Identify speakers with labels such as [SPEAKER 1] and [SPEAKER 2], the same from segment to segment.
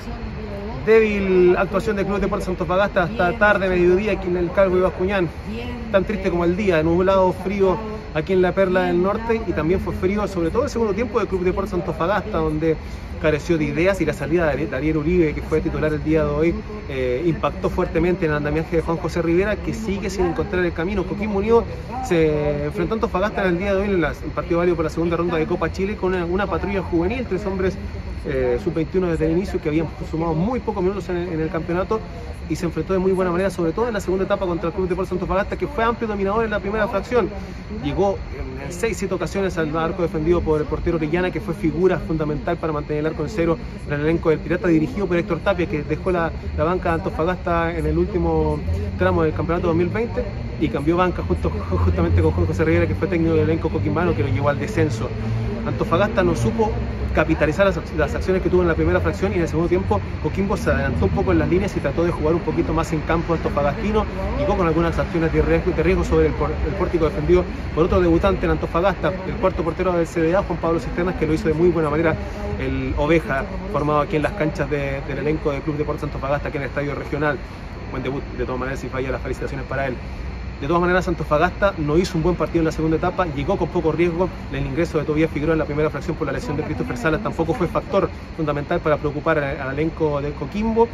[SPEAKER 1] Débil actuación del Club Deportes Antofagasta hasta tarde, mediodía, aquí en el Calvo y Bascuñán. Tan triste como el día, nublado, frío aquí en la Perla del Norte, y también fue frío, sobre todo el segundo tiempo del Club Deportes Antofagasta, donde careció de ideas, y la salida de Ariel Uribe, que fue titular el día de hoy, impactó fuertemente en el andamiaje de Juan José Rivera, que sigue sin encontrar el camino. Coquimbo Unido se enfrentó a Antofagasta en el día de hoy en el partido válido por la segunda ronda de Copa Chile con una patrulla juvenil, 3 hombres sub-21 desde el inicio, que habían sumado muy pocos minutos en el campeonato, y se enfrentó de muy buena manera, sobre todo en la segunda etapa contra el Club Deportes Antofagasta, que fue amplio dominador en la primera fracción. Llegó en 6-7 ocasiones al arco defendido por el portero Orellana, que fue figura fundamental para mantener el arco en cero en el elenco del Pirata, dirigido por Héctor Tapia, que dejó la banca de Antofagasta en el último tramo del campeonato 2020 y cambió banca justamente con Juan José Rivera, que fue técnico del elenco coquimbano, que lo llevó al descenso. Antofagasta no supo capitalizar las acciones que tuvo en la primera fracción, y en el segundo tiempo Coquimbo se adelantó un poco en las líneas y trató de jugar un poquito más en campo antofagastino. Llegó con algunas acciones de riesgo sobre el pórtico defendido por otro debutante en Antofagasta, el cuarto portero del CDA, Juan Pablo Cisternas, que lo hizo de muy buena manera, el Oveja, formado aquí en las canchas del elenco del Club Deportes Antofagasta, aquí en el estadio regional. Buen debut, de todas maneras, y falla, las felicitaciones para él. De todas maneras, Antofagasta no hizo un buen partido en la segunda etapa, llegó con poco riesgo. El ingreso de Tobías Figueroa en la primera fracción por la lesión de Christopher Salas tampoco fue factor fundamental para preocupar al elenco de Coquimbo.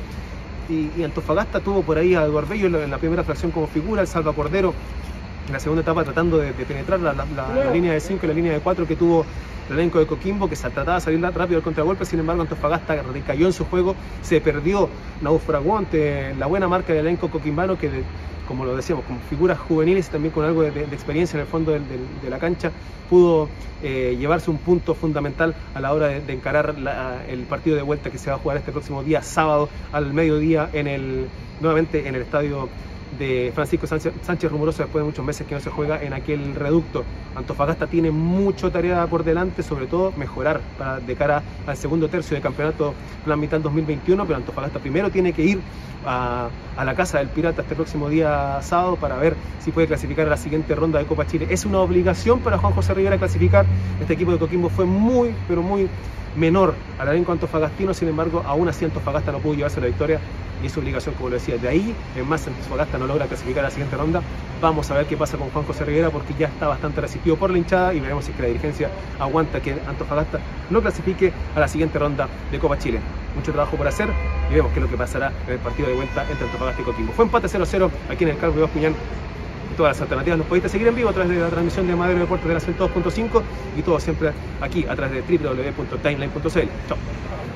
[SPEAKER 1] Y Antofagasta tuvo por ahí a Eduardo Bello en la primera fracción como figura, el Salva Cordero en la segunda etapa tratando de penetrar la línea de 5 y la línea de 4 que tuvo el elenco de Coquimbo, que se trataba de salir rápido al contragolpe. Sin embargo, Antofagasta recayó en su juego, se perdió, naufragó ante la buena marca del elenco coquimbano, que como lo decíamos, con figuras juveniles y también con algo de experiencia en el fondo de la cancha, pudo llevarse un punto fundamental a la hora de encarar el partido de vuelta que se va a jugar este próximo día sábado al mediodía nuevamente en el estadio de Francisco Sánchez Rumoroso, después de muchos meses que no se juega en aquel reducto. Antofagasta tiene mucha tarea por delante, sobre todo mejorar de cara al segundo tercio de campeonato Plan Vital 2021, pero Antofagasta primero tiene que ir a la casa del Pirata este próximo día sábado para ver si puede clasificar a la siguiente ronda de Copa Chile. Es una obligación para Juan José Rivera clasificar. Este equipo de Coquimbo fue muy, pero muy menor al elenco antofagastino. Sin embargo, aún así Antofagasta no pudo llevarse la victoria, y es obligación, como lo decía. De ahí en más, Antofagasta no logra clasificar a la siguiente ronda. Vamos a ver qué pasa con Juan José Rivera, porque ya está bastante resistido por la hinchada, y veremos si es que la dirigencia aguanta que Antofagasta no clasifique a la siguiente ronda de Copa Chile. Mucho trabajo por hacer, y vemos qué es lo que pasará en el partido de vuelta entre Antofagasta y Coquimbo. Fue empate 0-0 aquí en el Calvo y Bascuñán. Todas las alternativas nos podéis seguir en vivo a través de la transmisión de Madero Deportes de la 102.5, y todo siempre aquí a través de www.timeline.cl. Chao.